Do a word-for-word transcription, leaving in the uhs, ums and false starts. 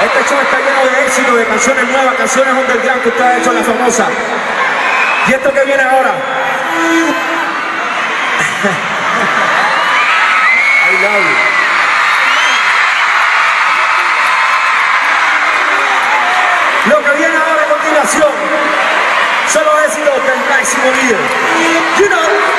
Este show está lleno de éxito, de canciones nuevas, canciones underground que usted ha hecho, la famosa. Y esto que viene ahora. I love you. Lo que viene ahora a continuación son los éxitos del máximo líder. You know.